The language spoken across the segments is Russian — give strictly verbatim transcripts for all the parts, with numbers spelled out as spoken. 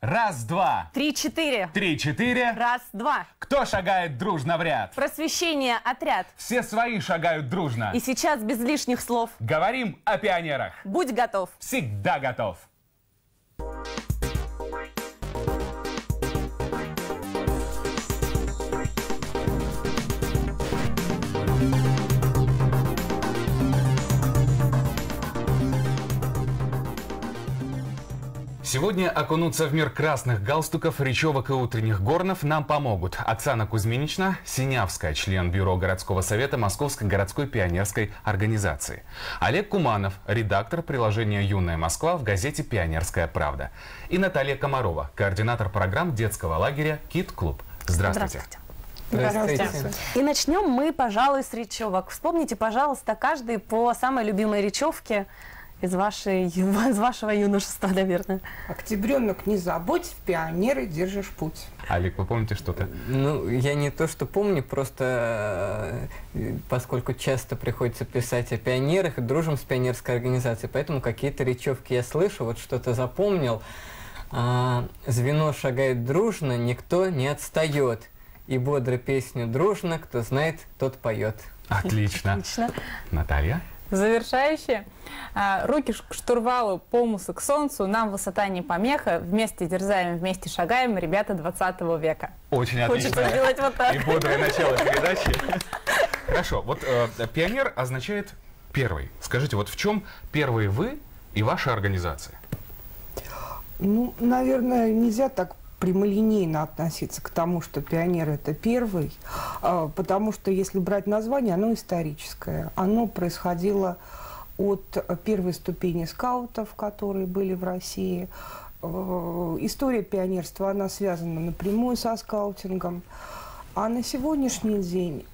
Раз-два. Три-четыре. Три-четыре. Раз-два. Кто шагает дружно в ряд? Просвещение, отряд. Все свои шагают дружно. И сейчас без лишних слов. Говорим о пионерах. Будь готов. Всегда готов. Сегодня окунуться в мир красных галстуков, речевок и утренних горнов нам помогут Оксана Кузьминична, Синявская, член Бюро городского совета Московской городской пионерской организации. Олег Куманов, редактор приложения «Юная Москва» в газете «Пионерская правда». И Наталья Комарова, координатор программ детского лагеря «Кит-клуб». Здравствуйте. Здравствуйте. Здравствуйте. И начнем мы, пожалуй, с речевок. Вспомните, пожалуйста, каждый по самой любимой речевке из, вашей, из вашего юношества, наверное. Октябренок, не забудь, в пионеры держишь путь. Олег, вы помните что-то? Ну, я не то, что помню, просто поскольку часто приходится писать о пионерах и дружим с пионерской организацией, поэтому какие-то речевки я слышу, вот что-то запомнил. А, звено шагает дружно, никто не отстает. И бодро песню дружно, кто знает, тот поет. Отлично. Отлично. Наталья? Завершающее. Руки к штурвалу, помыслы к солнцу, нам высота не помеха, вместе дерзаем, вместе шагаем, ребята двадцатого века. Очень отлично. Хочется сделать вот так. И бодрое начало передачи. Хорошо, вот э, пионер означает первый. Скажите, вот в чем первый вы и ваша организация? Ну, наверное, нельзя так прямолинейно относиться к тому, что пионер – это первый, потому что, если брать название, оно историческое. Оно происходило от первой ступени скаутов, которые были в России. История пионерства, она связана напрямую со скаутингом. А на сегодняшний день,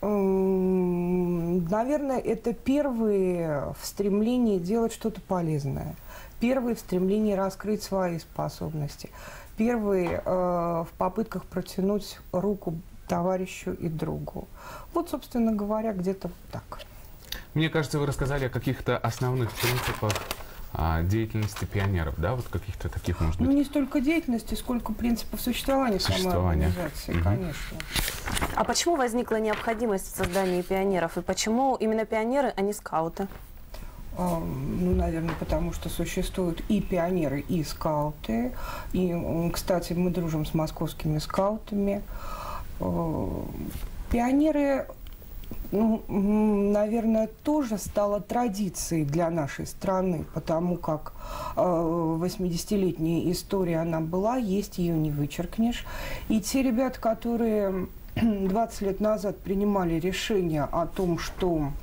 наверное, это первые в стремлении делать что-то полезное. Первые в стремлении раскрыть свои способности. Первые э, в попытках протянуть руку товарищу и другу. Вот, собственно говоря, где-то вот так. Мне кажется, вы рассказали о каких-то основных принципах а, деятельности пионеров, да? Вот каких-то таких, может быть? Ну, не столько деятельности, сколько принципов существования, существования. самой организации, угу. конечно. А почему возникла необходимость в создании пионеров? И почему именно пионеры, а не скауты? Ну, наверное, потому что существуют и пионеры, и скауты. И, кстати, мы дружим с московскими скаутами. Пионеры, ну, наверное, тоже стало традицией для нашей страны, потому как восьмидесятилетняя история, она была, есть, ее не вычеркнешь. И те ребята, которые двадцать лет назад принимали решение о том, что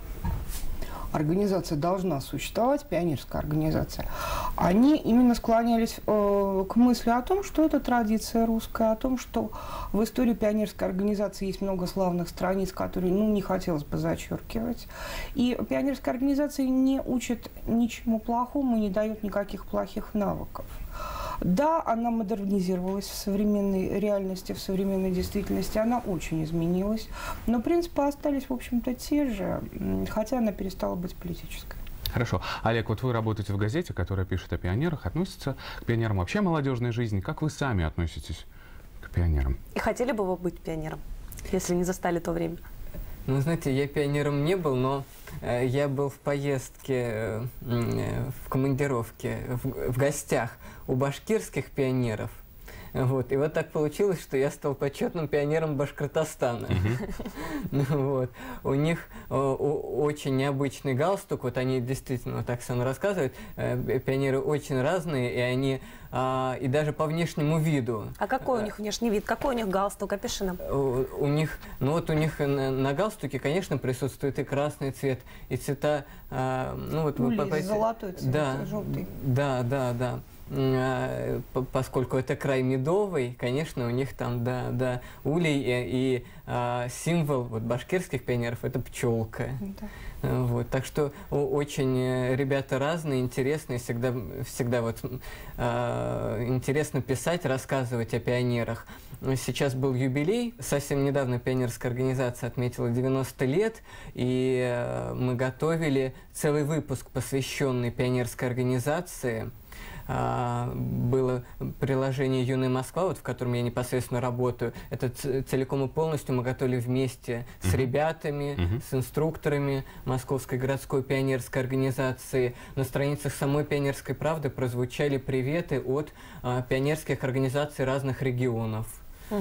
организация должна существовать, пионерская организация, они именно склонялись э, к мысли о том, что это традиция русская, о том, что в истории пионерской организации есть много славных страниц, которые, ну, не хотелось бы зачеркивать. И пионерская организация не учит ничему плохому и не дает никаких плохих навыков. Да, она модернизировалась в современной реальности, в современной действительности, она очень изменилась, но принципы остались, в общем-то, те же, хотя она перестала быть политической. Хорошо. Олег, вот вы работаете в газете, которая пишет о пионерах, относится к пионерам вообще молодежной жизни. Как вы сами относитесь к пионерам? И хотели бы вы быть пионером, если не застали то время? Ну, знаете, я пионером не был, но э, я был в поездке, э, в командировке, в, в гостях у башкирских пионеров. Вот. И вот так получилось, что я стал почетным пионером Башкортостана. Вот. У них очень необычный галстук, вот они действительно, так Оксана рассказывает, пионеры очень разные, и они, и даже по внешнему виду. А какой у них внешний вид? Какой у них галстук? Опиши нам. У них, ну вот у них на, на галстуке, конечно, присутствует и красный цвет, и цвета, ну вот вы попадаете... Золотой цвет, да, желтый. Да, да, да. Поскольку это край медовый, конечно, у них там, да, да, улей и, и а, символ вот, башкирских пионеров – это пчелка. Да. Вот, так что очень ребята разные, интересные, всегда, всегда вот, а, интересно писать, рассказывать о пионерах. Сейчас был юбилей, совсем недавно пионерская организация отметила девяносто лет, и а, мы готовили целый выпуск, посвященный пионерской организации. а, было приложение «Юная Москва», вот, в котором я непосредственно работаю. Это целиком и полностью мы готовили вместе с ребятами, uh-huh. с инструкторами Московской городской пионерской организации. На страницах самой «Пионерской правды» прозвучали приветы от а, пионерских организаций разных регионов. Угу.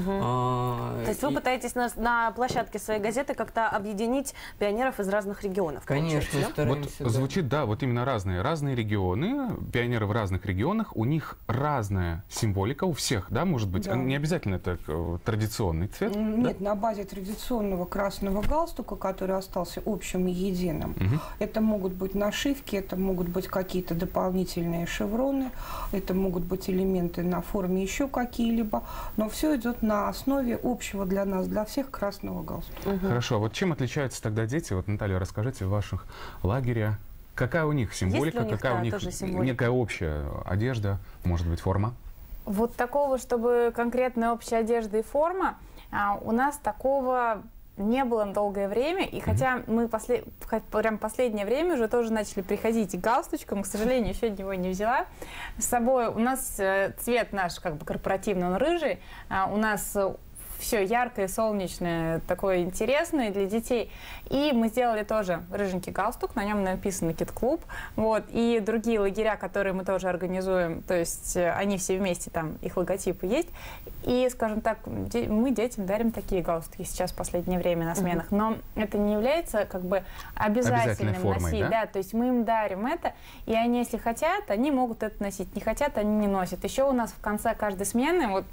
А, То есть вы и... пытаетесь на, на площадке своей газеты как-то объединить пионеров из разных регионов? Конечно, да? Вот да. Звучит, да, вот именно разные. Разные регионы, пионеры в разных регионах, у них разная символика у всех, да, может быть? Да. Не обязательно это традиционный цвет? Нет, да? на базе традиционного красного галстука, который остался общим и единым, угу. это могут быть нашивки, это могут быть какие-то дополнительные шевроны, это могут быть элементы на форме еще какие-либо, но все идет на основе общего для нас, для всех красного галстука. Угу. Хорошо, а вот чем отличаются тогда дети? Вот, Наталья, расскажите, в ваших лагерях, какая у них символика, у них, какая да, у них некая общая одежда, может быть, форма? Вот такого, чтобы конкретная общая одежда и форма, а, у нас такого не было долгое время, и хотя mm-hmm. мы после, прям последнее время уже тоже начали приходить к галстучкам, к сожалению, еще его не взяла с собой. У нас цвет наш как бы корпоративный, он рыжий, а у нас все яркое, солнечное, такое интересное для детей. И мы сделали тоже рыженький галстук, на нем написано «Кит-клуб». Вот. И другие лагеря, которые мы тоже организуем, то есть они все вместе, там их логотипы есть. И, скажем так, мы детям дарим такие галстуки сейчас в последнее время на сменах. Но это не является как бы обязательным формой, носить. Да? Да, то есть мы им дарим это, и они, если хотят, они могут это носить. Не хотят, они не носят. Еще у нас в конце каждой смены, вот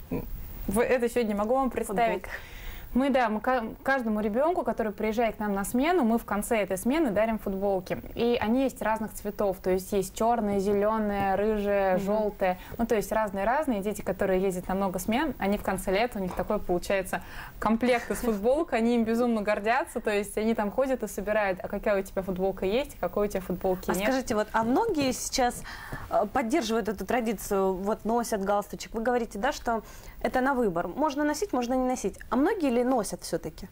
это сегодня могу вам представить. Футболка. Мы, да, мы каждому ребенку, который приезжает к нам на смену, мы в конце этой смены дарим футболки. И они есть разных цветов, то есть есть черные, зеленые, рыжие, mm-hmm. желтые. Ну, то есть разные-разные. Дети, которые ездят на много смен, они в конце лета, у них такой получается комплект из футболок, они им безумно гордятся, то есть они там ходят и собирают, а какая у тебя футболка есть, какой у тебя футболки а нет. Скажите, вот, а многие сейчас поддерживают эту традицию, вот носят галстучек. Вы говорите, да, что это на выбор. Можно носить, можно не носить. А многие ли носят все-таки?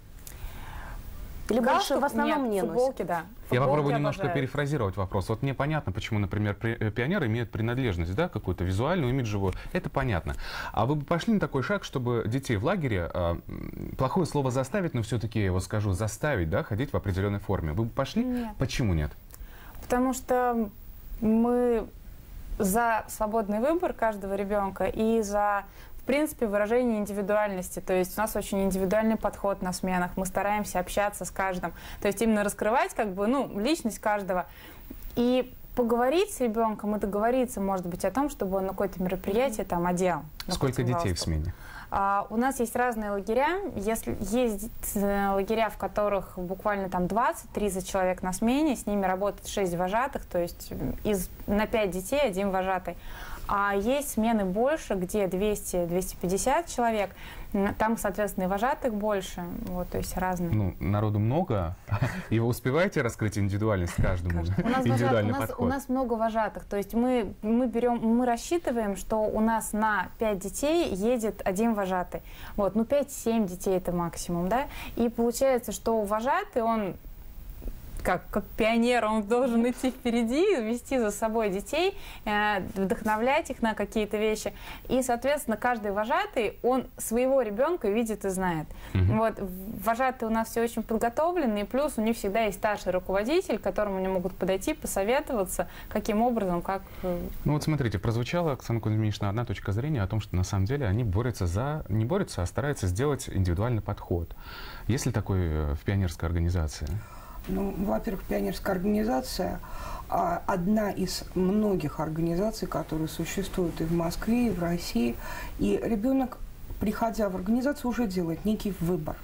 Или галстук? Больше в основном Нет, не футболки, носят? Да. Футболки Я попробую обожаю. немножко перефразировать вопрос. Вот мне понятно, почему, например, пионеры имеют принадлежность, да, какую-то визуальную, имиджевую. Это понятно. А вы бы пошли на такой шаг, чтобы детей в лагере, э, плохое слово заставить, но все-таки я его скажу, заставить, да, ходить в определенной форме. Вы бы пошли? Нет. Почему нет? Потому что мы за свободный выбор каждого ребенка и за, в принципе, выражение индивидуальности. То есть у нас очень индивидуальный подход на сменах. Мы стараемся общаться с каждым. То есть именно раскрывать как бы, ну, личность каждого. И поговорить с ребенком и договориться, может быть, о том, чтобы он на какое-то мероприятие там одел. Сколько детей в смене? Uh, у нас есть разные лагеря. Если есть uh, лагеря, в которых буквально там двадцать-тридцать человек на смене, с ними работает шесть вожатых, то есть из, на пять детей один вожатый. А есть смены больше, где двести-двести пятьдесят человек. Там, соответственно, и вожатых больше. Вот, то есть разные. Ну, народу много. И вы успеваете раскрыть индивидуальность каждому? У нас, Индивидуальный вожат, у, нас, подход. у нас много вожатых. То есть мы, мы, берем, мы рассчитываем, что у нас на пять детей едет один вожатый. Вот, ну, пять-семь детей это максимум, да? И получается, что вожатый, он... Как, как пионер, он должен идти впереди, вести за собой детей, э, вдохновлять их на какие-то вещи. И, соответственно, каждый вожатый, он своего ребенка видит и знает. Mm-hmm. Вот, вожатые у нас все очень подготовлены, и плюс у них всегда есть старший руководитель, к которому они могут подойти, посоветоваться, каким образом, как... Ну вот смотрите, прозвучала, Оксана Кузьминична, одна точка зрения о том, что на самом деле они борются за... Не борются, а стараются сделать индивидуальный подход. Есть ли такой в пионерской организации? Ну, во-первых, пионерская организация а, одна из многих организаций, которые существуют и в Москве, и в России. И ребенок, приходя в организацию, уже делает некий выбор.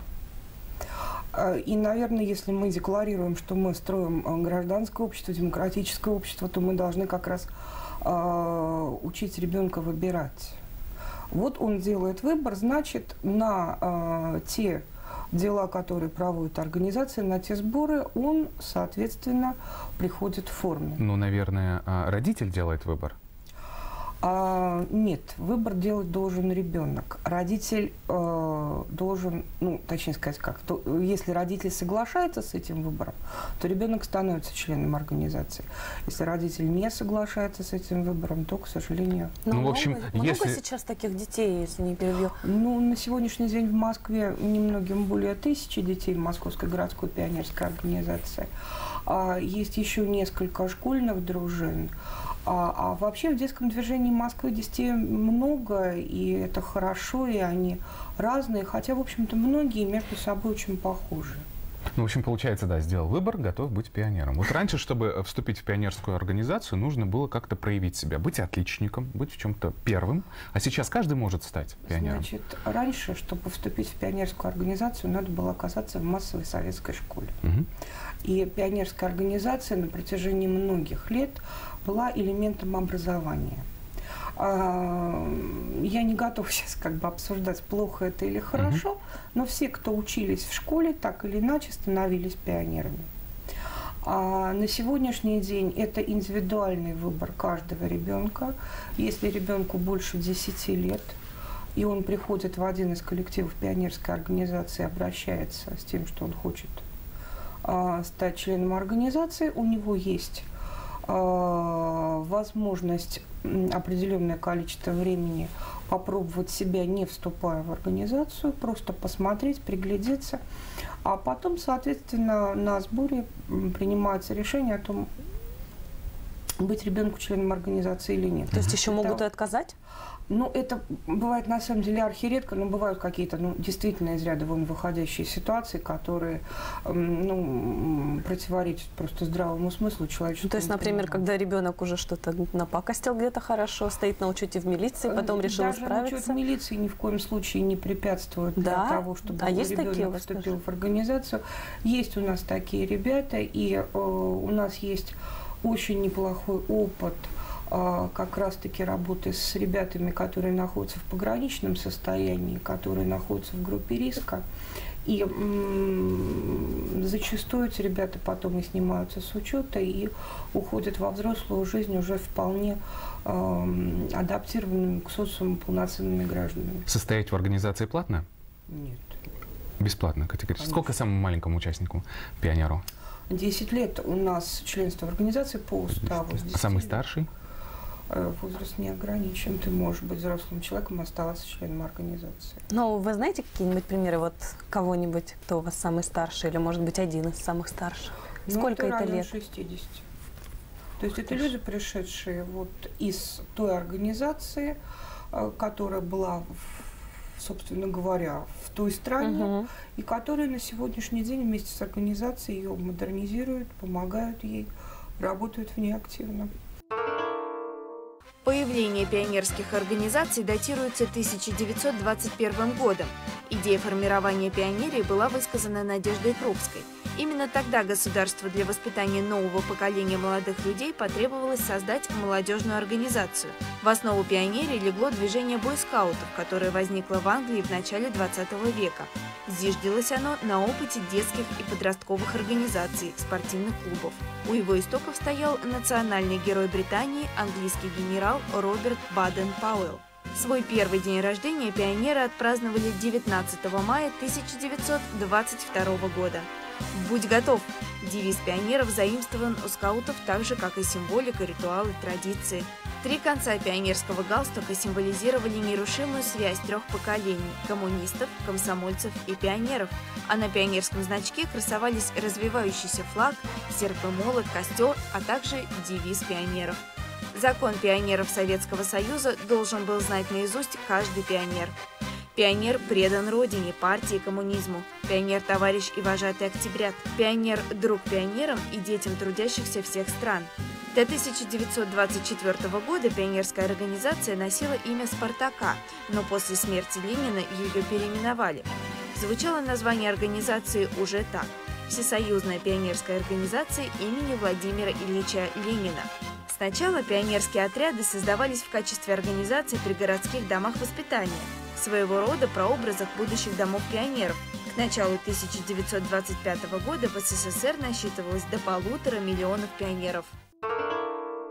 А, и, наверное, если мы декларируем, что мы строим гражданское общество, демократическое общество, то мы должны как раз а, учить ребенка выбирать. Вот он делает выбор, значит, на а, те дела, которые проводит организация, на те сборы, он, соответственно, приходит в форме. Ну, наверное, родитель делает выбор? А, нет, выбор делать должен ребенок. Родитель э, э, должен, ну, точнее сказать, как, то, если родитель соглашается с этим выбором, то ребенок становится членом организации. Если родитель не соглашается с этим выбором, то, к сожалению... Но Ну, в общем, много, много если... сейчас таких детей, если не перебью? Ну, на сегодняшний день в Москве немногим более тысячи детей в Московской городской пионерской организации. А, есть еще несколько школьных дружин. А, а вообще в детском движении Москвы детей много, и это хорошо, и они разные, хотя, в общем-то, многие между собой очень похожи. Ну, в общем, получается, да, сделал выбор, готов быть пионером. Вот раньше, чтобы вступить в пионерскую организацию, нужно было как-то проявить себя, быть отличником, быть в чем-то первым. А сейчас каждый может стать пионером. Значит, раньше, чтобы вступить в пионерскую организацию, надо было оказаться в массовой советской школе. Угу. И пионерская организация на протяжении многих лет была элементом образования. Я не готова сейчас как бы обсуждать, плохо это или хорошо, угу. но все, кто учились в школе, так или иначе становились пионерами. А на сегодняшний день это индивидуальный выбор каждого ребенка. Если ребенку больше десяти лет, и он приходит в один из коллективов пионерской организации, обращается с тем, что он хочет а, стать членом организации, у него есть а, возможность определенное количество времени попробовать себя, не вступая в организацию, просто посмотреть, приглядеться, а потом, соответственно, на сборе принимается решение о том, быть ребенку членом организации или нет. То есть еще это, могут и отказать? Ну, это бывает на самом деле архиредко, но бывают какие-то, ну, действительно из ряда вон выходящие ситуации, которые, ну, противоречат просто здравому смыслу человеческому. Ну, то есть, например, пониманию. когда ребенок уже что-то напакостил где-то хорошо, стоит на учете в милиции, потом решил Даже исправиться. учет в милиции ни в коем случае не препятствует Да? для того, чтобы А есть такие ребенок у вас вступил тоже? в организацию. Есть у нас такие ребята, и э, у нас есть очень неплохой опыт э, как раз-таки работы с ребятами, которые находятся в пограничном состоянии, которые находятся в группе риска. И м, зачастую эти ребята потом и снимаются с учета и уходят во взрослую жизнь уже вполне э, адаптированными к социуму полноценными гражданами. Состоять в организации платно? Нет. Бесплатно, категорически. Конечно. Сколько самому маленькому участнику, пионеру? десять лет у нас членство в организации по уставу. А самый старший? Возраст не ограничен. Ты можешь быть взрослым человеком и оставаться членом организации. Ну, вы знаете какие-нибудь примеры вот кого-нибудь, кто у вас самый старший, или, может быть, один из самых старших? Сколько ну, это, это лет? шестидесяти. То есть это люди, пришедшие вот из той организации, которая была, собственно говоря, в той стране, Угу. и которые на сегодняшний день вместе с организацией ее модернизируют, помогают ей, работают в ней активно. Появление пионерских организаций датируется тысяча девятьсот двадцать первым годом. Идея формирования пионерии была высказана Надеждой Крупской. Именно тогда государству для воспитания нового поколения молодых людей потребовалось создать молодежную организацию. В основу пионерии легло движение бойскаутов, которое возникло в Англии в начале двадцатого века. Зиждилось оно на опыте детских и подростковых организаций, спортивных клубов. У его истоков стоял национальный герой Британии, английский генерал Роберт Баден-Пауэлл. Свой первый день рождения пионеры отпраздновали девятнадцатого мая тысяча девятьсот двадцать второго года. «Будь готов!» Девиз пионеров заимствован у скаутов так же, как и символика, ритуалы, традиции. Три конца пионерского галстука символизировали нерушимую связь трех поколений – коммунистов, комсомольцев и пионеров. А на пионерском значке красовались развивающийся флаг, серп и молот, костер, а также девиз пионеров. Закон пионеров Советского Союза должен был знать наизусть каждый пионер. Пионер предан родине, партии, коммунизму. Пионер – товарищ и вожатый октябрят. Пионер – друг пионерам и детям трудящихся всех стран. До тысяча девятьсот двадцать четвёртого года пионерская организация носила имя «Спартака», но после смерти Ленина ее переименовали. Звучало название организации уже так – Всесоюзная пионерская организация имени Владимира Ильича Ленина. Сначала пионерские отряды создавались в качестве организаций при городских домах воспитания, своего рода прообразах будущих домов пионеров. К началу тысяча девятьсот двадцать пятого года в СССР насчитывалось до полутора миллионов пионеров.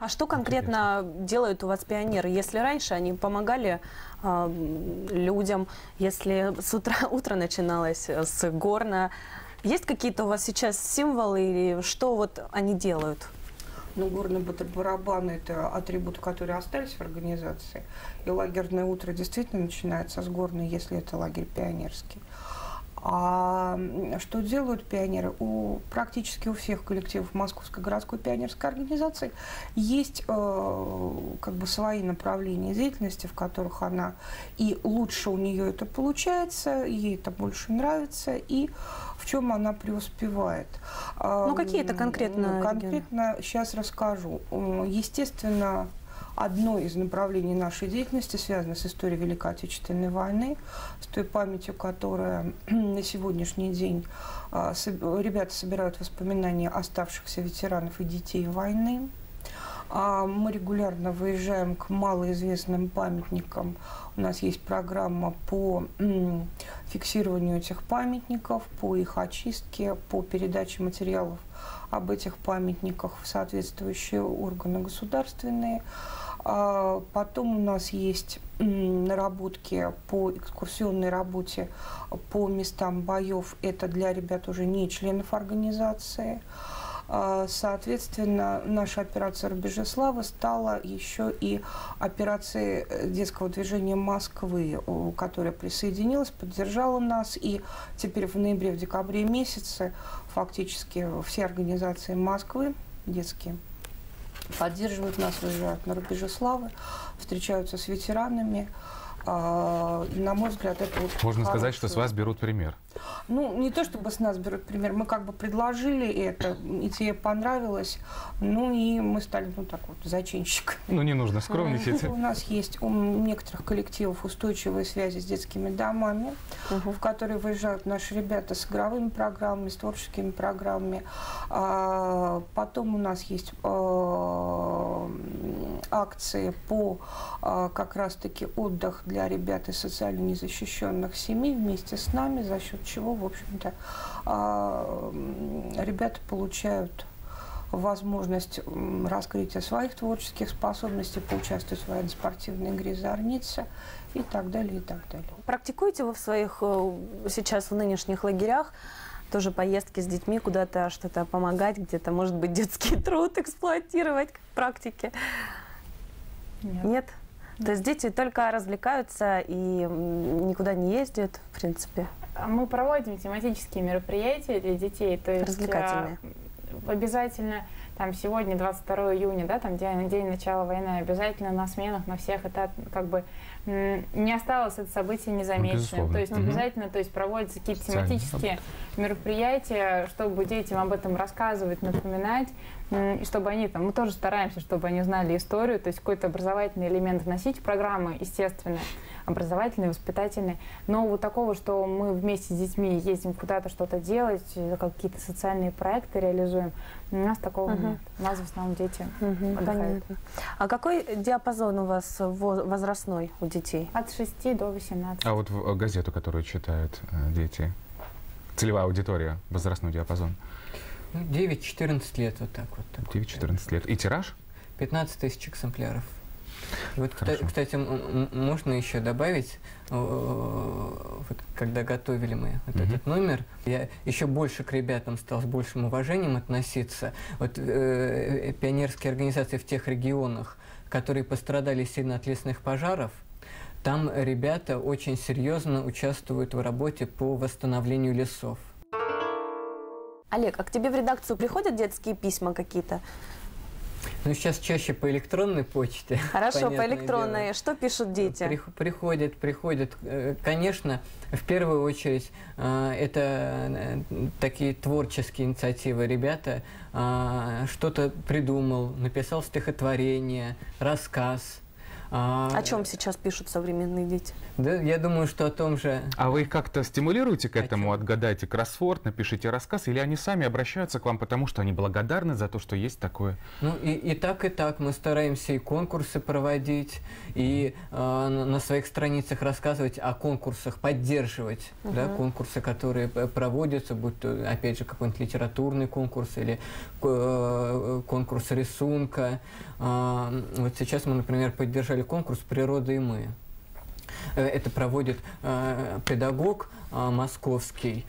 А что конкретно делают у вас пионеры? Если раньше они помогали э, людям, если с утра утро начиналось с горна, есть какие-то у вас сейчас символы или что вот они делают? Ну, горный барабан – это атрибуты, которые остались в организации. И лагерное утро действительно начинается с горной, если это лагерь пионерский. А что делают пионеры? У, практически у всех коллективов Московской городской пионерской организации есть э, как бы свои направления деятельности, в которых она и лучше у нее это получается, ей это больше нравится, и в чем она преуспевает. Ну, какие это конкретно? Конкретно сейчас расскажу. Естественно, одно из направлений нашей деятельности связано с историей Великой Отечественной войны, с той памятью, которая на сегодняшний день ребята собирают воспоминания оставшихся ветеранов и детей войны. Мы регулярно выезжаем к малоизвестным памятникам. У нас есть программа по фиксированию этих памятников, по их очистке, по передаче материалов об этих памятниках в соответствующие органы государственные. Потом у нас есть наработки по экскурсионной работе по местам боев. Это для ребят уже не членов организации. Соответственно, наша операция «Рубежи славы» стала еще и операцией детского движения Москвы, которая присоединилась, поддержала нас. И теперь в ноябре, в декабре месяце фактически все организации Москвы детские поддерживают нас, выезжают на рубежи славы, встречаются с ветеранами. А, и, на мой взгляд, это вот можно хорошее. сказать, что с вас берут пример. Ну, не то чтобы с нас берут пример, мы как бы предложили это, идея понравилась, ну и мы стали, ну так вот, зачинщиками. Ну, не нужно скромничать. У нас есть у некоторых коллективов устойчивые связи с детскими домами, uh-huh. в которые выезжают наши ребята с игровыми программами, с творческими программами. А, потом у нас есть а, акции по а, как раз-таки отдых для ребят из социально незащищенных семей вместе с нами, за счет чего, в общем-то, ребята получают возможность раскрытия своих творческих способностей, поучаствовать в военно-спортивной игре «Зорница» и так далее, и так далее. Практикуете вы в своих, сейчас в нынешних лагерях, тоже поездки с детьми, куда-то что-то помогать, где-то, может быть, детский труд эксплуатировать, как в практике? Нет. Нет? То есть дети только развлекаются и никуда не ездят, в принципе? Мы проводим тематические мероприятия для детей. То есть, развлекательные. Обязательно, там, сегодня, двадцать второго июня, да, там, день, день начала войны, обязательно на сменах, на всех, это как бы не осталось это событие незамеченным. То есть угу. обязательно, то есть проводятся какие-то тематические мероприятия, чтобы детям об этом рассказывать, напоминать, и чтобы они там, мы тоже стараемся, чтобы они знали историю, то есть какой-то образовательный элемент вносить в программы, естественно, образовательные, воспитательные. Но вот такого, что мы вместе с детьми ездим куда-то что-то делать, какие-то социальные проекты реализуем, у нас такого uh-huh. нет. У нас в основном дети uh-huh. отдыхают. Понятно. А какой диапазон у вас возрастной у детей? От шести до восемнадцати. А вот в газету, которую читают дети, целевая аудитория, возрастной диапазон? девять-четырнадцать лет, вот так вот. девять-четырнадцать лет. И тираж? пятнадцать тысяч экземпляров. Вот, Хорошо. Кстати, можно еще добавить, вот, когда готовили мы вот mm-hmm. этот номер, я еще больше к ребятам стал с большим уважением относиться. Вот э, пионерские организации в тех регионах, которые пострадали сильно от лесных пожаров, там ребята очень серьезно участвуют в работе по восстановлению лесов. Олег, а к тебе в редакцию приходят детские письма какие-то? Ну, сейчас чаще по электронной почте. Хорошо, по электронной. Дело. Что пишут дети? При, приходят, приходят. Конечно, в первую очередь, это такие творческие инициативы. Ребята что-то придумал, написал стихотворение, рассказ. А, О чем сейчас пишут современные дети? Да, я думаю, что о том же... А вы их как-то стимулируете к этому? Отгадайте кроссворд, напишите рассказ, или они сами обращаются к вам, потому что они благодарны за то, что есть такое? Ну, и, и так, и так. Мы стараемся и конкурсы проводить, и э, на, на своих страницах рассказывать о конкурсах, поддерживать Угу. да, конкурсы, которые проводятся, будь то, опять же, какой-нибудь литературный конкурс или э, конкурс рисунка. Э, вот сейчас мы, например, поддержали конкурс «Природа и мы». Это проводит э, педагог э, московский,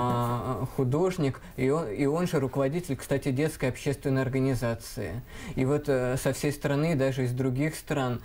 э, художник, и он, и он же руководитель, кстати, детской общественной организации. И вот э, со всей страны, даже из других стран,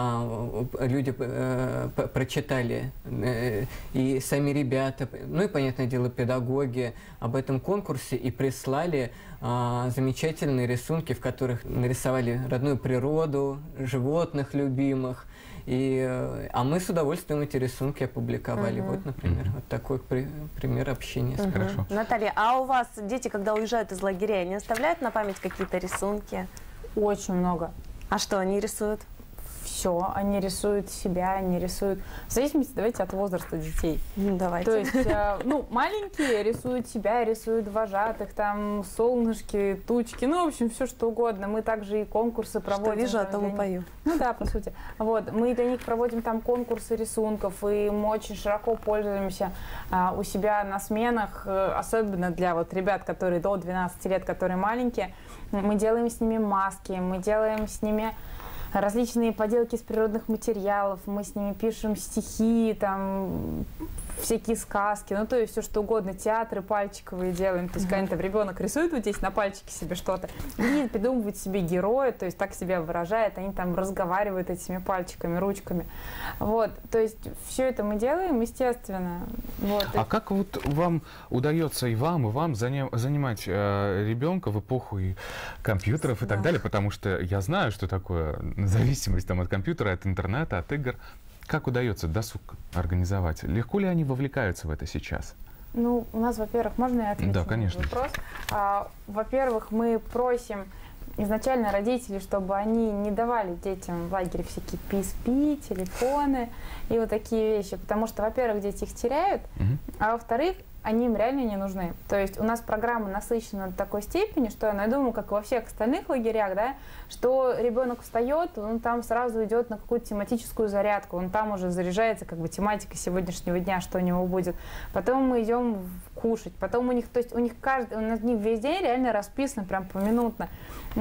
э, люди э, прочитали, э, и сами ребята, ну и, понятное дело, педагоги об этом конкурсе и прислали э, замечательные рисунки, в которых нарисовали родную природу, животных любимых. И, а мы с удовольствием эти рисунки опубликовали. Угу. Вот, например, вот такой при, пример общения. Угу. Хорошо. Наталья, а у вас дети, когда уезжают из лагерей, они оставляют на память какие-то рисунки? Очень много. А что они рисуют? Все, они рисуют себя, они рисуют... В зависимости, давайте, от возраста детей. Ну, давайте. То есть, э, ну, маленькие рисуют себя, рисуют вожатых, там, солнышки, тучки, ну, в общем, все что угодно. Мы также и конкурсы проводим. Что вижу, а там, то для и них. пою. Ну да, по сути. Вот, мы для них проводим там конкурсы рисунков, и мы очень широко пользуемся а, у себя на сменах, особенно для вот ребят, которые до двенадцати лет, которые маленькие. Мы делаем с ними маски, мы делаем с ними различные поделки из природных материалов, мы с ними пишем стихи, там, всякие сказки, ну, то есть все что угодно, театры пальчиковые делаем, то есть когда там ребенок рисует вот здесь на пальчике себе что-то, и придумывает себе героя, то есть так себя выражает, они там разговаривают этими пальчиками, ручками, вот, то есть все это мы делаем, естественно. Вот. А как вот вам удается и вам, и вам заня- занимать э, ребенка в эпоху и компьютеров и Да. так далее, потому что я знаю, что такое зависимость там, от компьютера, от интернета, от игр. Как удается досуг организовать? Легко ли они вовлекаются в это сейчас? Ну, у нас, во-первых, можно я отвечу Да, на этот конечно. вопрос? А, во-первых, мы просим изначально родителей, чтобы они не давали детям в лагере всякие пи эс пи, телефоны и вот такие вещи, потому что, во-первых, дети их теряют, Мгм. а во-вторых, они им реально не нужны. То есть у нас программа насыщена до такой степени, что, ну, я думаю, как и во всех остальных лагерях, да, что ребенок встает, он там сразу идет на какую-то тематическую зарядку, он там уже заряжается, как бы, тематикой сегодняшнего дня, что у него будет. Потом мы идем кушать, потом у них, то есть у них каждый, у нас них весь день реально расписан прям поминутно.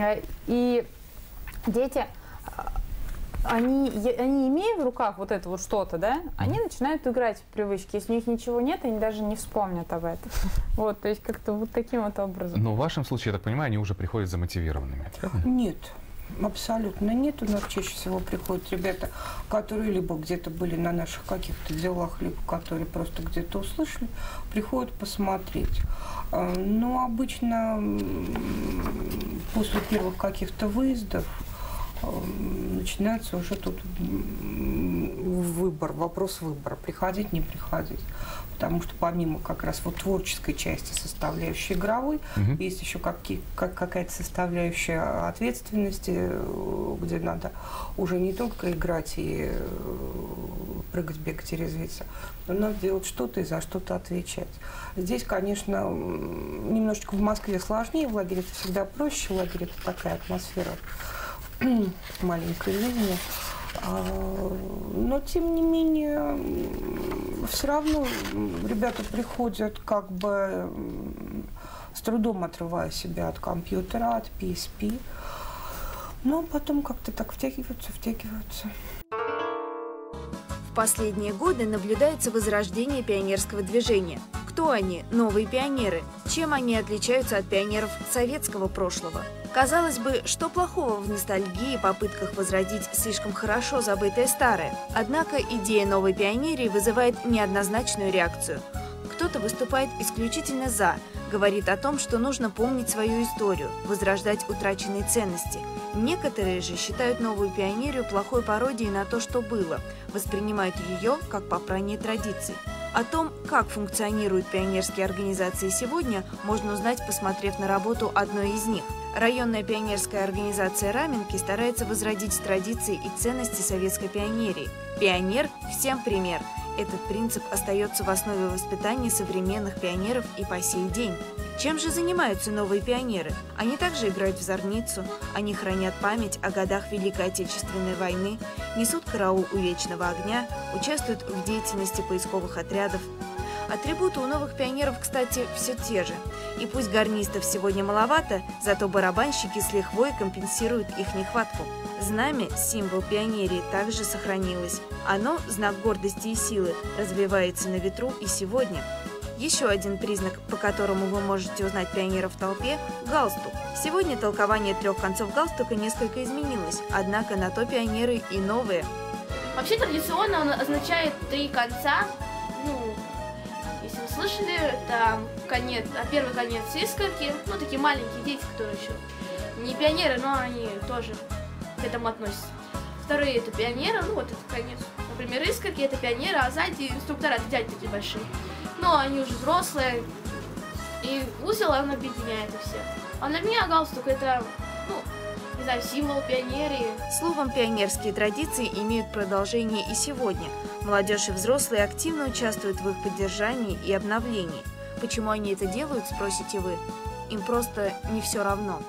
И дети, они, они имея в руках вот это вот что-то, да, они начинают играть в привычки. Если у них ничего нет, они даже не вспомнят об этом. Вот, то есть как-то вот таким вот образом. Но в вашем случае, я так понимаю, они уже приходят замотивированными. правильно? Нет, абсолютно нет. У нас чаще всего приходят ребята, которые либо где-то были на наших каких-то делах, либо которые просто где-то услышали, приходят посмотреть. А, Но обычно м, после первых каких-то выездов м, начинается уже тут м, выбор, вопрос выбора, приходить, не приходить. Потому что помимо как раз вот творческой части, составляющей игровой, Мгм. есть еще какие, как, какая-то составляющая ответственности, э, где надо уже не только играть и э, прыгать, бегать и резвиться, но надо делать что-то и за что-то отвечать. Здесь, конечно, м, немножечко в Москве сложнее, в лагере это всегда проще, в лагере это такая атмосфера маленькой жизни. А, Но, тем не менее, все равно ребята приходят как бы м, с трудом отрывая себя от компьютера, от пи эс пи. Но потом как-то так втягиваются, втягиваются. В последние годы наблюдается возрождение пионерского движения. Кто они, новые пионеры? Чем они отличаются от пионеров советского прошлого? Казалось бы, что плохого в ностальгии и попытках возродить слишком хорошо забытое старое? Однако идея новой пионерии вызывает неоднозначную реакцию. Кто-то выступает исключительно «за», говорит о том, что нужно помнить свою историю, возрождать утраченные ценности. Некоторые же считают новую пионерию плохой пародией на то, что было, воспринимают ее как попрание традиций. О том, как функционируют пионерские организации сегодня, можно узнать, посмотрев на работу одной из них. Районная пионерская организация Раменки старается возродить традиции и ценности советской пионерии. Пионер – всем пример. Этот принцип остается в основе воспитания современных пионеров и по сей день. Чем же занимаются новые пионеры? Они также играют в зорницу, они хранят память о годах Великой Отечественной войны, несут караул у вечного огня, участвуют в деятельности поисковых отрядов. Атрибуты у новых пионеров, кстати, все те же. И пусть гарнистов сегодня маловато, зато барабанщики с лихвой компенсируют их нехватку. Знамя, символ пионерии, также сохранилось. Оно, знак гордости и силы, развивается на ветру и сегодня. Еще один признак, по которому вы можете узнать пионера в толпе – галстук. Сегодня толкование трех концов галстука несколько изменилось, однако на то пионеры и новые. Вообще традиционно он означает три конца. Ну, если вы слышали, это конец, а первый конец искорки, ну такие маленькие дети, которые еще не пионеры, но они тоже к этому относятся. Вторые это пионеры, ну вот это конец. Например, искорки это пионеры, а сзади инструктора это дяди такие большие. Но они уже взрослые, и узел он объединяет их всех. А для меня галстук это, ну, не знаю, символ пионерии. Словом, пионерские традиции имеют продолжение и сегодня. Молодежь и взрослые активно участвуют в их поддержании и обновлении. Почему они это делают, спросите вы? Им просто не все равно.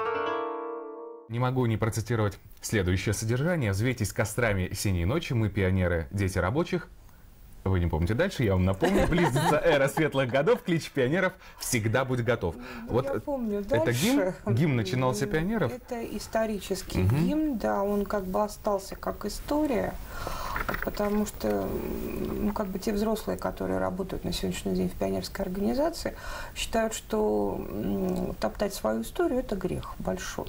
Не могу не процитировать следующее содержание. «Взвейтесь кострами синей ночи, мы пионеры, дети рабочих». Вы не помните дальше, я вам напомню. Близится эра светлых годов, клич пионеров «Всегда будь готов». Вот я помню, это дальше, гимн? Гимн начинался пионеров? Это исторический угу. гимн, да, он как бы остался как история, потому что ну, как бы те взрослые, которые работают на сегодняшний день в пионерской организации, считают, что м, топтать свою историю – это грех большой.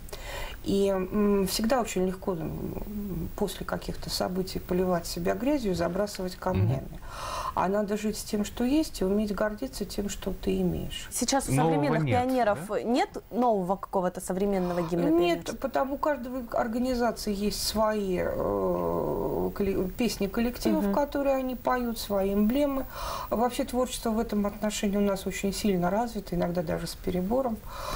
И м, всегда очень легко м, после каких-то событий поливать себя грязью, забрасывать камнями. Mm-hmm. А надо жить с тем, что есть, и уметь гордиться тем, что ты имеешь. Сейчас у Нового современных нет, пионеров да? нет нового какого-то современного гимна? Нет, потому у каждой организации есть свои э, коллек- песни коллективов, mm-hmm. которые они поют, свои эмблемы. Вообще творчество в этом отношении у нас очень сильно развито, иногда даже с перебором,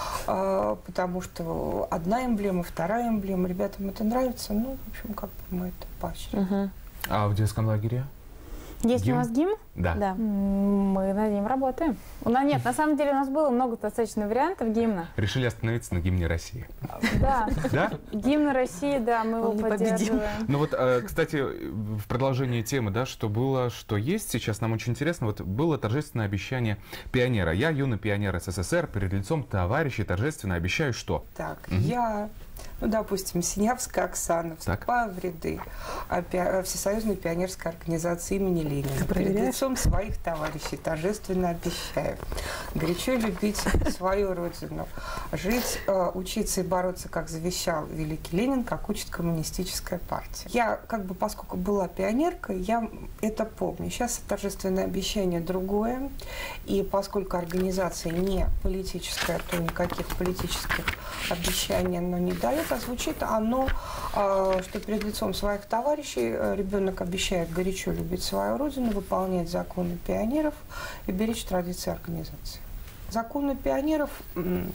э, потому что одна эмблема, вторая эмблема, ребятам это нравится, ну, в общем, как бы мы это поощряем. Угу. А в детском лагере? Есть Гимн? у нас гимн? Да. Да. Мы над ним работаем. У нас нет, на самом деле у нас было много достаточно вариантов гимна. Решили остановиться на гимне России. Да. Да? Гимн России, да, мы его Он непобедим. поддерживаем. Ну вот, э, кстати, в продолжении темы, да, что было, что есть, сейчас нам очень интересно, вот было торжественное обещание пионера. Я, юный пионер СССР, перед лицом товарищей торжественно обещаю, что? Так, Мгм. я, ну, допустим, Синявская Оксана, вступаю в ряды а, пи- Всесоюзной пионерской организации имени Ленина. Перед проверяешь? лицом своих товарищей торжественно обещаю горячо любить свою родину, жить, э, учиться и бороться, как завещал великий Ленин, как учит коммунистическая партия. Я, как бы, поскольку была пионеркой, я это помню. Сейчас торжественное обещание другое, и поскольку организация не политическая, то никаких политических обещаний оно не дает, а звучит оно, э, что перед лицом своих товарищей э, ребенок обещает горячо любить свою родину, выполнять законы пионеров и беречь традиции организации. Законы пионеров, м,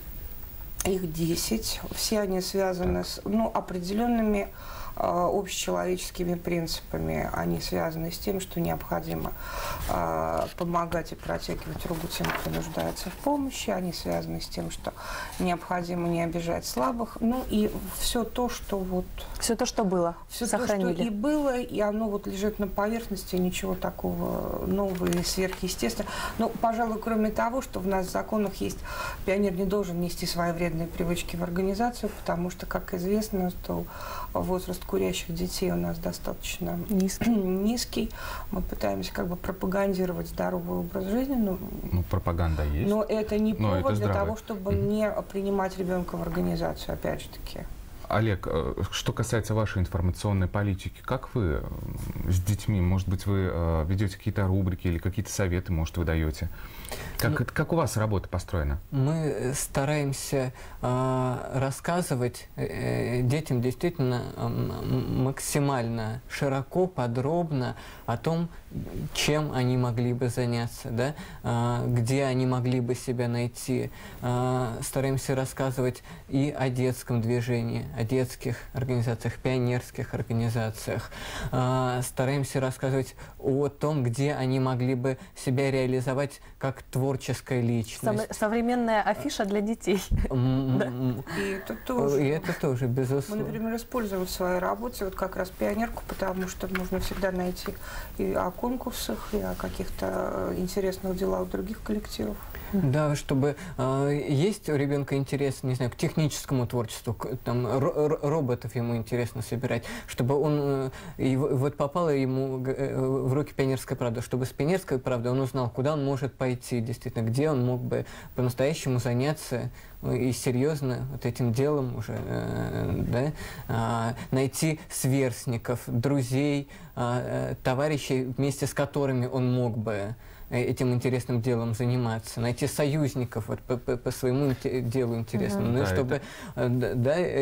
их десять, все они связаны с ну, определенными э, общечеловеческими принципами. Они связаны с тем, что необходимо э, помогать и протягивать руку тем, кто нуждается в помощи. Они связаны с тем, что необходимо не обижать слабых. Ну и все то, что вот... Все то, что было, Все сохранили. то, что и было, и оно вот лежит на поверхности, ничего такого нового и сверхъестественного. Но, пожалуй, кроме того, что в нас в законах есть, пионер не должен нести свои вредные привычки в организацию, потому что, как известно, что возраст курящих детей у нас достаточно Низкий. низкий. Мы пытаемся как бы пропагандировать здоровый образ жизни, но, Ну, пропаганда есть. но это не Но повод это для здравое. того, чтобы Мгм. не принимать ребенка в организацию, опять же таки. Олег, что касается вашей информационной политики, как вы с детьми, может быть, вы ведете какие-то рубрики или какие-то советы, может, вы даете? Как, ну, как у вас работа построена? Мы стараемся э, рассказывать э, детям действительно э, максимально широко, подробно о том, чем они могли бы заняться, да? э, где они могли бы себя найти. Э, стараемся рассказывать и о детском движении, о детских организациях, пионерских организациях. Э, стараемся рассказывать о том, где они могли бы себя реализовать как творческая личность. Современная афиша для детей. И это тоже. И это тоже, безусловно. Мы, например, используем в своей работе вот как раз пионерку, потому что можно всегда найти и о конкурсах, и о каких-то интересных делах других коллективов. Да, чтобы э, есть у ребенка интерес, не знаю, к техническому творчеству, к, там, ро роботов ему интересно собирать, чтобы он, э, и вот попало ему э, в руки «Пионерская правда», чтобы с «Пионерской правдой» он узнал, куда он может пойти, действительно, где он мог бы по-настоящему заняться и серьезно вот этим делом уже, э, да, э, найти сверстников, друзей, э, товарищей, вместе с которыми он мог бы этим интересным делом заниматься, найти союзников вот, по, по, по своему делу интересному. Mm-hmm. Ну, да, чтобы, это...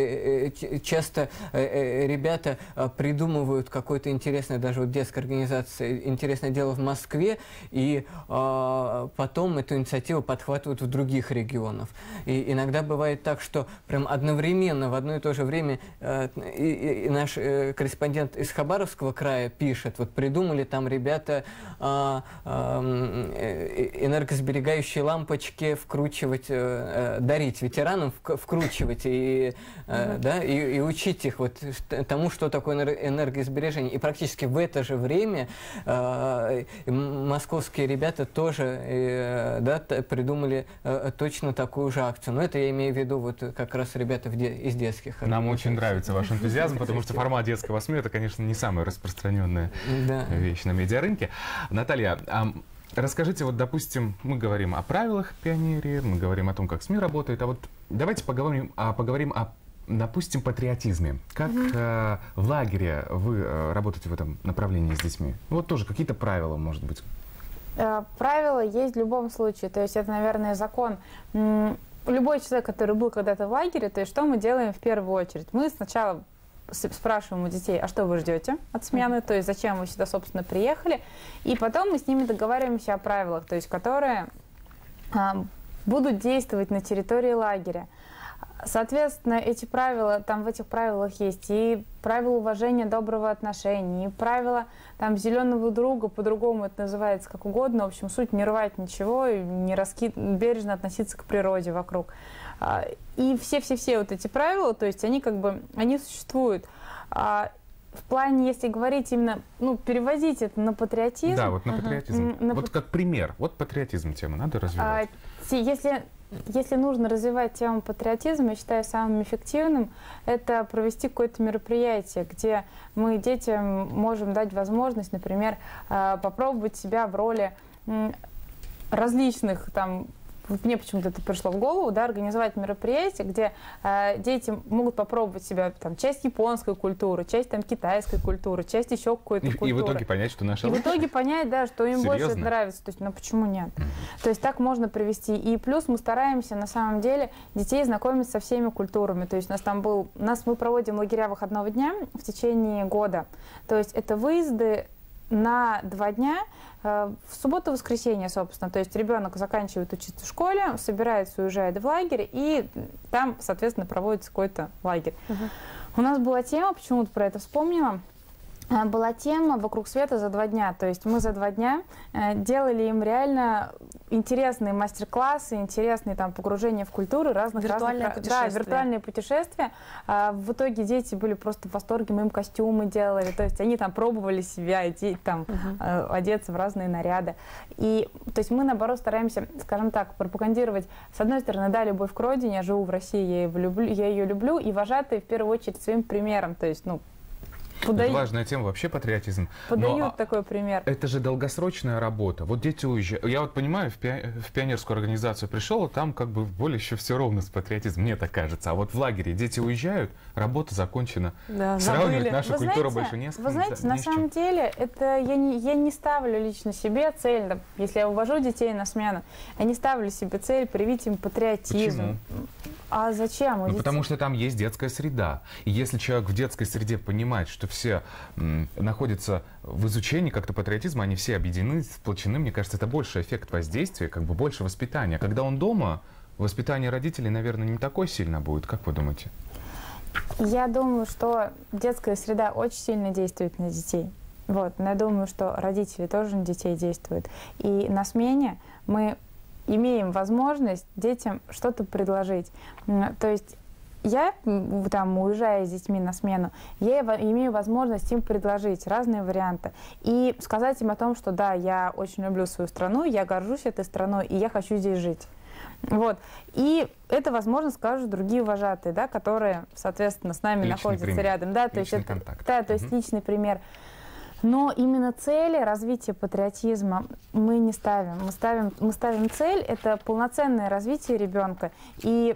да, часто ребята придумывают какое-то интересное, даже вот детская организация, интересное дело в Москве, и а, потом эту инициативу подхватывают в других регионах. И иногда бывает так, что прям одновременно, в одно и то же время а, и, и наш э, корреспондент из Хабаровского края пишет, вот придумали там ребята а, а, энергосберегающие лампочки вкручивать, э, дарить ветеранам, вкручивать и, э, да, и, и учить их вот тому, что такое энергосбережение. И практически в это же время э, московские ребята тоже э, да, придумали э, точно такую же акцию. Но это я имею в виду вот как раз ребята в де из детских. Нам очень нравится ваш энтузиазм, потому что формат детского СМИ — это, конечно, не самая распространенная вещь на медиарынке. Наталья, расскажите, вот, допустим, мы говорим о правилах пионерии, мы говорим о том, как СМИ работает, а вот давайте поговорим, а, поговорим о, допустим, патриотизме. Как mm-hmm. э, в лагере вы э, работаете в этом направлении с детьми? Вот тоже какие-то правила, может быть? Правила есть в любом случае, то есть это, наверное, закон. Любой человек, который был когда-то в лагере, то есть что мы делаем в первую очередь? Мы сначала спрашиваем у детей, а что вы ждете от смены, то есть зачем вы сюда, собственно, приехали, и потом мы с ними договариваемся о правилах, то есть которые а, будут действовать на территории лагеря. Соответственно, эти правила, там в этих правилах есть и правила уважения, доброго отношения, и правила там зеленого друга, по-другому это называется как угодно, в общем, суть не рвать ничего, не раски... бережно относиться к природе вокруг. И все-все-все вот эти правила, то есть они как бы, они существуют. В плане, если говорить именно, ну, переводить это на патриотизм. Да, вот на патриотизм. На вот как пример, вот патриотизм тема надо развивать. Если... Если нужно развивать тему патриотизма, я считаю, самым эффективным это провести какое-то мероприятие, где мы детям можем дать возможность, например, попробовать себя в роли различных там. Мне почему-то это пришло в голову, да, организовать мероприятие, где э, дети могут попробовать себя, там, часть японской культуры, часть там, китайской культуры, часть еще какой-то и, культуры. И в итоге понять, что наша И в итоге понять, да, что им Серьезно? больше это нравится. То есть, ну почему нет? Mm-hmm. То есть так можно привести. И плюс мы стараемся, на самом деле, детей знакомить со всеми культурами. То есть у нас там был, у нас мы проводим лагеря выходного дня в течение года. То есть это выезды на два дня, в субботу-воскресенье, собственно. То есть ребенок заканчивает учиться в школе, собирается, уезжает в лагерь, и там, соответственно, проводится какой-то лагерь. Uh-huh. У нас была тема, почему-то про это вспомнила, была тема «Вокруг света за два дня». То есть мы за два дня делали им реально интересные мастер-классы, интересные там погружения в культуру разных виртуальные разных... путешествия. Да, виртуальные путешествия. В итоге дети были просто в восторге, мы им костюмы делали, то есть они там пробовали себя, там, uh-huh. одеться в разные наряды. И то есть мы, наоборот, стараемся, скажем так, пропагандировать, с одной стороны, да, любовь к родине, я живу в России, я ее люблю, я ее люблю, и вожатые в первую очередь своим примером, то есть, ну, Подают. Это важная тема, вообще патриотизм. Подают Но такой пример. это же долгосрочная работа. Вот дети уезжают. Я вот понимаю, в, пи... в пионерскую организацию пришел, а там как бы более еще все ровно с патриотизмом, мне так кажется. А вот в лагере дети уезжают, работа закончена. Да, Сравнивать забыли. нашу Вы культуру знаете, больше не с кем. Вы знаете, да, на не с чем. самом деле, это я не, я не ставлю лично себе цель, да, если я увожу детей на смену, я не ставлю себе цель привить им патриотизм. Почему? А зачем? У Ну, детей- потому что там есть детская среда. И если человек в детской среде понимает, что все м, находятся в изучении как-то патриотизма, они все объединены, сплочены, мне кажется, это больше эффект воздействия, как бы больше воспитания. Когда он дома, воспитание родителей, наверное, не такое сильно будет. Как вы думаете? Я думаю, что детская среда очень сильно действует на детей. Вот. Но я думаю, что родители тоже на детей действуют. И на смене мы имеем возможность детям что-то предложить. М, То есть я, м, там, уезжая с детьми на смену, я во- имею возможность им предложить разные варианты и сказать им о том, что да, я очень люблю свою страну, я горжусь этой страной, и я хочу здесь жить. Вот. И это, возможно, скажут другие вожатые, да, которые, соответственно, с нами Личный находятся пример. рядом. Да, то есть Личный это, контакт. да, то есть Мгм. личный пример. Но именно цели развития патриотизма мы не ставим. Мы ставим, мы ставим цель — это полноценное развитие ребенка. И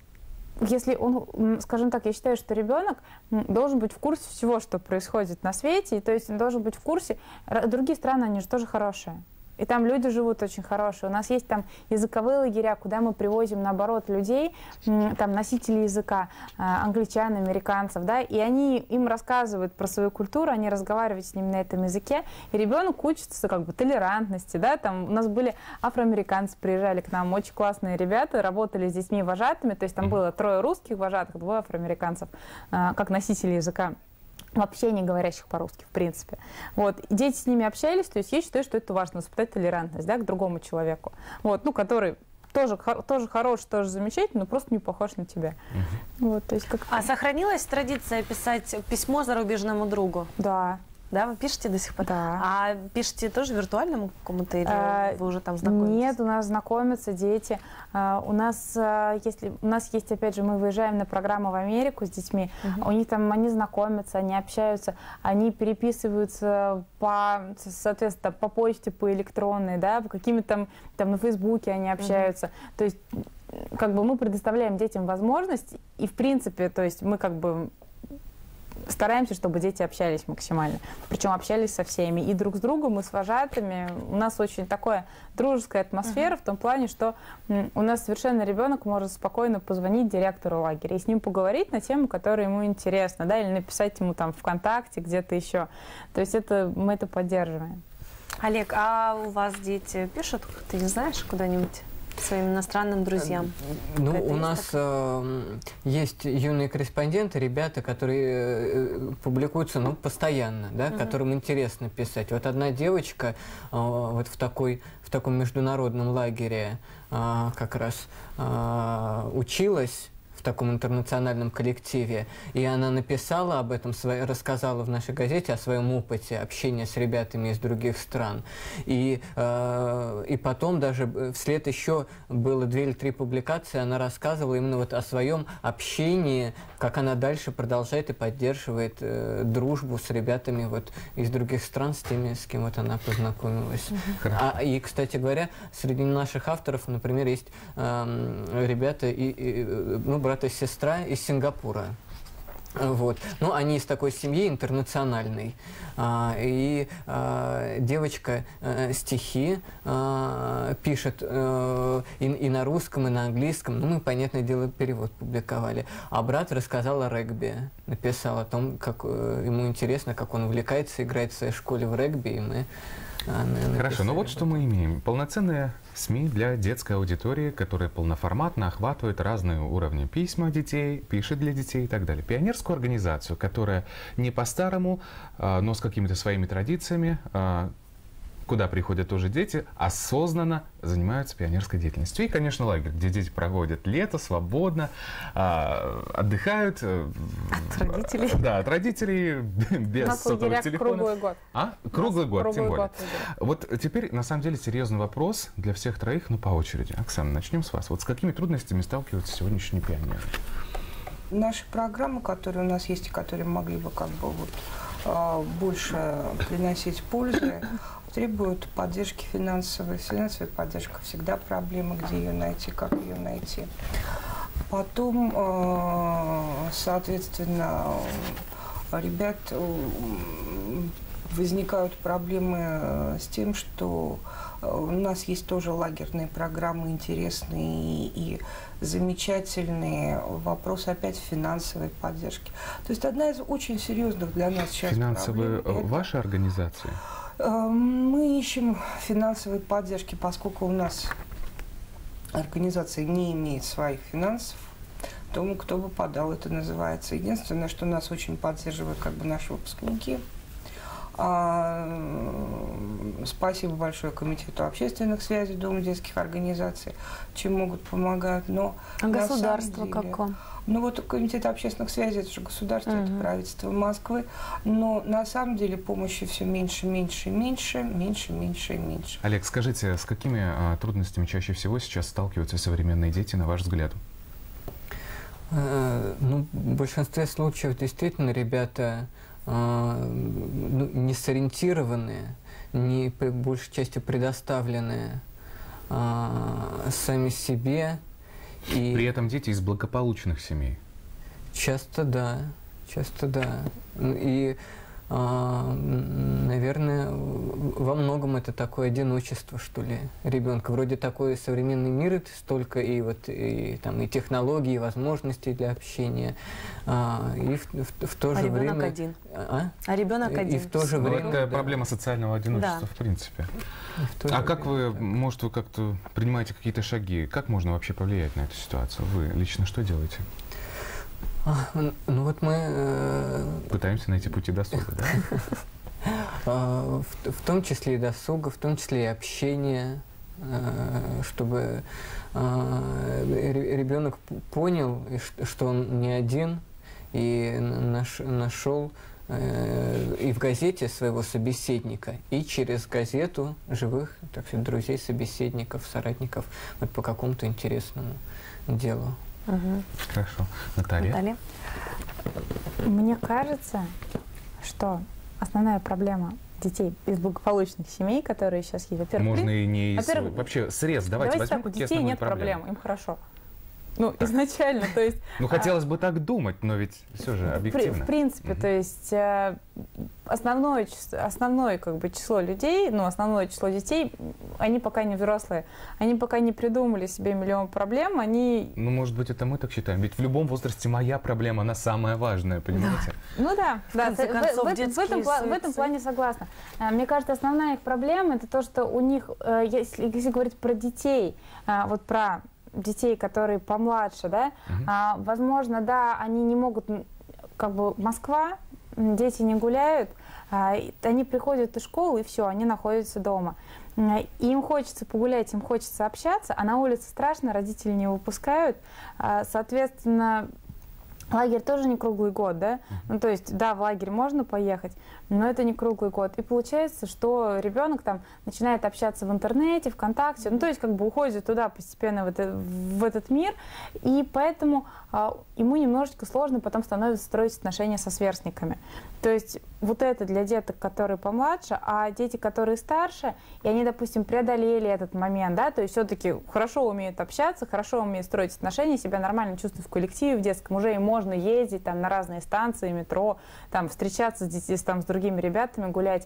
если он, м, скажем так, я считаю, что ребенок м, должен быть в курсе всего, что происходит на свете, и то есть он должен быть в курсе. Р- Другие страны, они же тоже хорошие. И там люди живут очень хорошие. У нас есть там языковые лагеря, куда мы привозим, наоборот, людей, м, там, носителей языка, а, англичан, американцев, да, и они им рассказывают про свою культуру, они разговаривают с ним на этом языке, и ребенок учится как бы толерантности, да, там у нас были афроамериканцы, приезжали к нам, очень классные ребята, работали с детьми вожатыми, то есть там было трое русских вожатых, двое афроамериканцев, а, как носители языка, вообще не говорящих по-русски, в принципе. Вот. И дети с ними общались, то есть я считаю, что это важно, воспитать толерантность, да, к другому человеку, вот, ну, который тоже, хор- тоже хороший, тоже замечательный, но просто не похож на тебя. Вот, то есть как А сохранилась традиция писать письмо зарубежному другу? Да. Да, вы пишете до сих пор? Да. А пишете тоже виртуальному какому-то или А, вы уже там знакомитесь? Нет, у нас знакомятся дети. А, У нас, а, если, у нас есть, опять же, мы выезжаем на программу в Америку с детьми, у них там они знакомятся, они общаются, они переписываются по, соответственно, по почте, по электронной, да, по какими-то там, там на Фейсбуке они общаются. То есть, как бы мы предоставляем детям возможность, и в принципе, то есть мы как бы стараемся, чтобы дети общались максимально. Причем общались со всеми. И друг с другом, и с вожатыми. У нас очень такая дружеская атмосфера в том плане, что м, у нас совершенно ребенок может спокойно позвонить директору лагеря и с ним поговорить на тему, которая ему интересна, да, или написать ему там ВКонтакте, где-то еще. То есть это, мы это поддерживаем. Олег, а у вас дети пишут, ты не знаешь, куда-нибудь своим иностранным друзьям? Ну, Это у есть нас э, есть юные корреспонденты, ребята, которые э, публикуются, ну, постоянно, да, которым интересно писать. Вот одна девочка э, вот в такой, в таком международном лагере э, как раз э, училась, в таком интернациональном коллективе, и она написала об этом, своей, рассказала в нашей газете о своем опыте общения с ребятами из других стран. И, э, и потом даже вслед еще было две или три публикации, она рассказывала именно вот о своем общении, как она дальше продолжает и поддерживает э, дружбу с ребятами вот из других стран, с теми, с кем вот она познакомилась. А, и, кстати говоря, среди наших авторов, например, есть э, ребята, и, и, ну, брат и сестра из Сингапура. Вот. Ну, они из такой семьи интернациональной. А, и а, девочка а, стихи а, пишет а, и, и на русском, и на английском. Ну, мы, понятное дело, перевод публиковали. А брат рассказал о регби. Написал о том, как а, ему интересно, как он увлекается, играет в своей школе в регби. И мы а, Хорошо, ну вот что мы имеем. Полноценные СМИ для детской аудитории, которая полноформатно охватывает разные уровни. Письма детей, пишет для детей и так далее. Пионерскую организацию, которая не по-старому, но с какими-то своими традициями, куда приходят тоже дети, осознанно занимаются пионерской деятельностью. И, конечно, лагерь, где дети проводят лето свободно, отдыхают. От родителей. Да, от родителей, без сотовых телефонов. Круглый год. А? Круглый год, Круглый тем более. год, да. Вот теперь, на самом деле, серьезный вопрос для всех троих, но по очереди. Оксана, начнем с вас. Вот с какими трудностями сталкиваются сегодняшние пионеры? Наши программы, которые у нас есть, и которые могли бы как бы вот э, больше приносить пользы, требуют поддержки финансовой. Финансовая поддержка всегда проблема, где ее найти, как ее найти. Потом, соответственно, ребят возникают проблемы с тем, что у нас есть тоже лагерные программы интересные и замечательные. Вопрос опять финансовой поддержки. То есть одна из очень серьезных для нас сейчас Финансовые проблем. ваши организации? Мы ищем финансовой поддержки, поскольку у нас организация не имеет своих финансов. Тому, кто бы подал, это называется. Единственное, что нас очень поддерживают как бы наши выпускники. А, спасибо большое Комитету общественных связей Дома детских организаций, чем могут помогать. Но а государство деле, какое? Ну вот Комитет общественных связей, это же государство, угу. это правительство Москвы. Но на самом деле помощи все меньше, меньше, меньше, меньше, меньше и меньше. Олег, скажите, с какими а, трудностями чаще всего сейчас сталкиваются современные дети, на ваш взгляд? Ну, в большинстве случаев действительно ребята ну, не сориентированные, не по большей части предоставленные а, сами себе. И при этом дети из благополучных семей? Часто да, часто да. И, а, наверное, во многом это такое одиночество, что ли, ребенка. Вроде такой современный мир, столько и вот и там и технологий, и возможностей для общения, а, и в, в, в то а же ребенок время. Один. А, а ребенок и, один. И в то же ну, время. Это да. проблема социального одиночества, да. в принципе. В а как время, вы, да. может, вы как-то принимаете какие-то шаги? Как можно вообще повлиять на эту ситуацию? Вы лично что делаете? А, ну вот мы э... пытаемся найти пути досуга, да? В, в том числе и досуга, в том числе и общение, чтобы ребенок понял, что он не один, и наш, нашел и в газете своего собеседника, и через газету живых, так сказать, друзей, собеседников, соратников вот по какому-то интересному делу. Угу. Хорошо. Наталья? Наталья? Мне кажется, что основная проблема детей из благополучных семей, которые сейчас есть, во-первых... Можно и не из... Вообще срез. Давайте, давайте возьмем так, у детей нет проблем, им хорошо. Ну, так. изначально, то есть... Ну, хотелось бы так думать, но ведь все же объективно. В принципе, то есть основное, основное как бы, число людей, ну, основное число детей, они пока не взрослые, они пока не придумали себе миллион проблем, они... Ну, может быть, это мы так считаем, ведь в любом возрасте моя проблема, она самая важная, понимаете? Да. Ну да, в, да, в, концов, в, в, в, этом, в этом плане согласна. Мне кажется, основная их проблема, это то, что у них, если, если говорить про детей, вот про... детей, которые помладше, да, uh-huh. а, возможно, да, они не могут, как бы, Москва, дети не гуляют, а, они приходят из школы, и все, они находятся дома. Им хочется погулять, им хочется общаться, а на улице страшно, родители не выпускают, а, соответственно, лагерь тоже не круглый год, да? Uh-huh. Ну, то есть, да, в лагерь можно поехать, но это не круглый год. И получается, что ребенок там начинает общаться в интернете, ВКонтакте, ну, то есть, как бы уходит туда постепенно в, это, в этот мир, и поэтому а, ему немножечко сложно потом становится строить отношения со сверстниками. То есть, вот это для деток, которые помладше, а дети, которые старше, и они, допустим, преодолели этот момент, да, то есть, все-таки хорошо умеют общаться, хорошо умеют строить отношения, себя нормально чувствуют в коллективе, в детском, уже им можно ездить там на разные станции, метро, там встречаться с, детьми, там, с другими ребятами, гулять.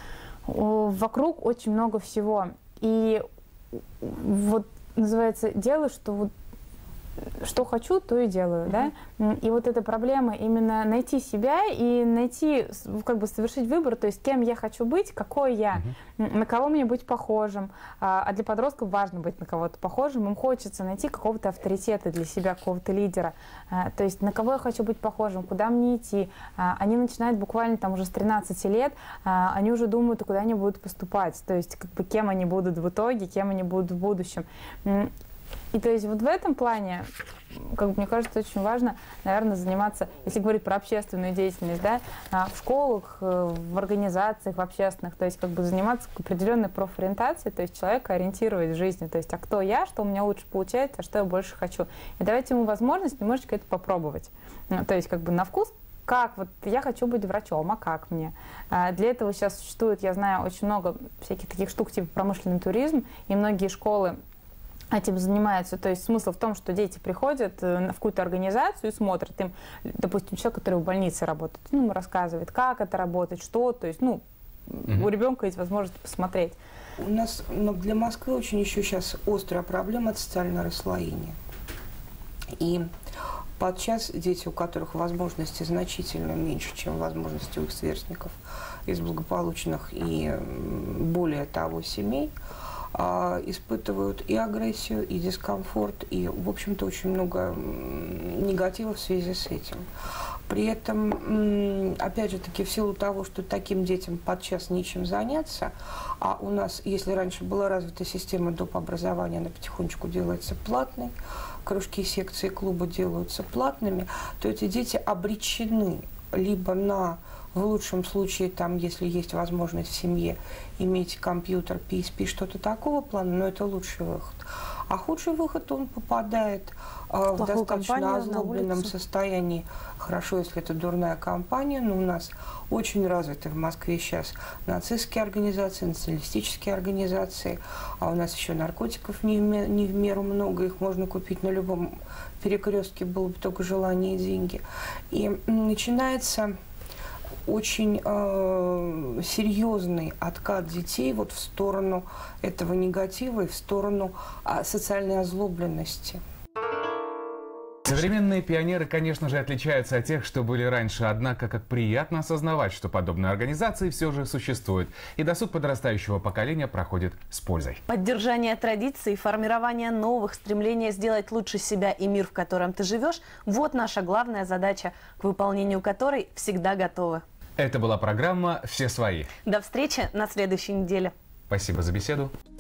Вокруг очень много всего. И вот называется дело, что вот что хочу, то и делаю, mm-hmm. да. И вот эта проблема именно найти себя и найти, как бы совершить выбор, то есть кем я хочу быть, какой я, mm-hmm. на кого мне быть похожим. А для подростков важно быть на кого-то похожим, им хочется найти какого-то авторитета для себя, какого-то лидера. То есть на кого я хочу быть похожим, куда мне идти. Они начинают буквально там уже с тринадцати лет, они уже думают, куда они будут поступать, то есть как бы кем они будут в итоге, кем они будут в будущем. И то есть вот в этом плане, как бы, мне кажется, очень важно, наверное, заниматься, если говорить про общественную деятельность, да, в школах, в организациях, в общественных, то есть как бы заниматься определенной профориентацией, то есть человека ориентировать в жизни, то есть а кто я, что у меня лучше получается, а что я больше хочу. И давайте ему возможность немножечко это попробовать. То есть как бы на вкус как вот я хочу быть врачом, а как мне? А, для этого сейчас существует, я знаю, очень много всяких таких штук, типа промышленный туризм, и многие школы этим занимаются. То есть смысл в том, что дети приходят в какую-то организацию и смотрят им, допустим, человек, который в больнице работает, ну, ему рассказывает, как это работает, что, то есть, ну, mm-hmm. у ребенка есть возможность посмотреть. У нас но для Москвы очень еще сейчас острая проблема – это социальное расслоение. И подчас дети, у которых возможности значительно меньше, чем возможности у их сверстников из благополучных и более того семей, испытывают и агрессию, и дискомфорт, и, в общем-то, очень много негатива в связи с этим. При этом, опять же таки, в силу того, что таким детям подчас нечем заняться, а у нас, если раньше была развита система доп. Образования, она потихонечку делается платной, кружки, секции, клубы делаются платными, то эти дети обречены либо на, в лучшем случае, там, если есть возможность в семье, иметь компьютер, пи эс пи, что-то такого плана, но это лучший выход. А худший выход, он попадает э, в достаточно озлобленном состоянии. Хорошо, если это дурная компания, но у нас очень развиты в Москве сейчас нацистские организации, националистические организации, а у нас еще наркотиков не в, меру, не в меру много, их можно купить на любом перекрестке, было бы только желание и деньги. И начинается очень э, серьезный откат детей вот в сторону этого негатива и в сторону э, социальной озлобленности. Современные пионеры, конечно же, отличаются от тех, что были раньше, однако как приятно осознавать, что подобные организации все же существуют, и досуг подрастающего поколения проходит с пользой. Поддержание традиций, формирование новых, стремление сделать лучше себя и мир, в котором ты живешь – вот наша главная задача, к выполнению которой всегда готовы. Это была программа «Все свои». До встречи на следующей неделе. Спасибо за беседу.